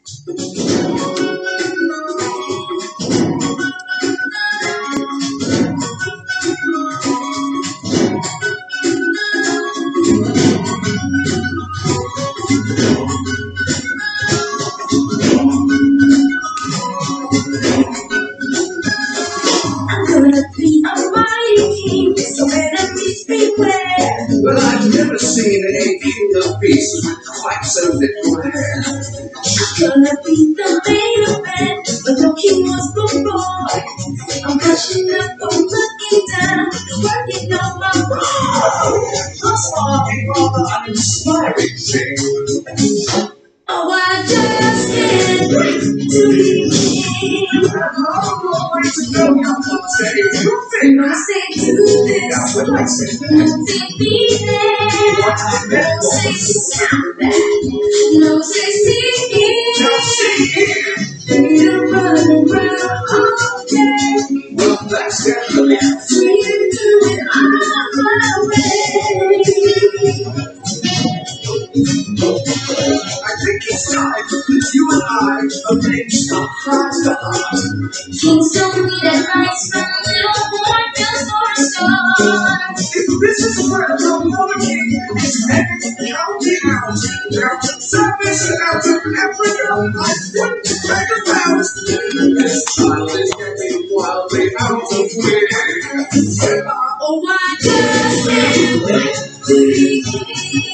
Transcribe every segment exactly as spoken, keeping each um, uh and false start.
Gonna be a mighty king, so enemies beware. Well, I've never seen a king of beasts with quite so little hair. Gonna be the main event, but no king was before. I'm catching up, I'm looking down, working on my road. Thus far, a rather uninspiring thing. Oh, I just can't wait to be king. I have no more way to go, now don't say two things. I say do this, Now, when I say that, say be there. what I meant No say was, sound that, no say see it. now see here. You're running around all day. Well, that's definitely Free to do it all my way. I think it's time that you and I arrange the heart to heart. Kings don't need advice from little boy just for a start. If this is where the monarchy is headed county out, out of service and out of Africa, I wouldn't take a pound. This child is getting wildly out of hand. Oh, I just can't wait to be king.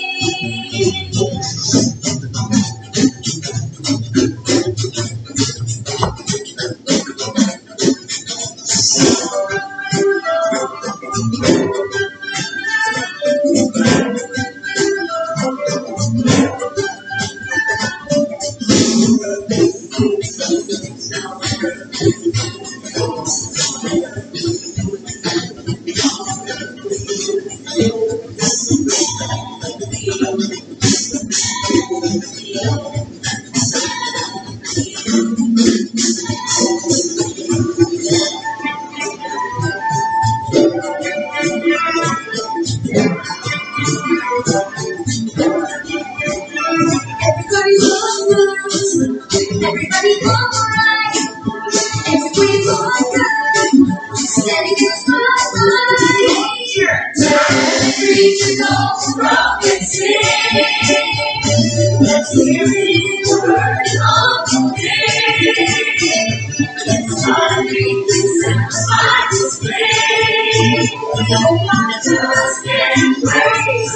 Everybody's on the everybody's alright. Everybody's all good. Steady gets spotlight. Preachers all rocket sing. Let's hear it in the word of day. Let's hungry and satisfied display. Oh, I just can't wait.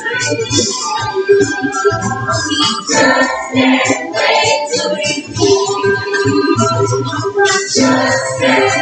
We just can't wait to be free. I just can't